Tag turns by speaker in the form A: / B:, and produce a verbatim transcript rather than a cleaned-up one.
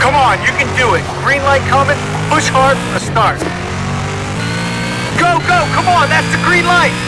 A: Come on, you can do it. Green light coming. Push hard from the start. Go, go, come on, that's the green light.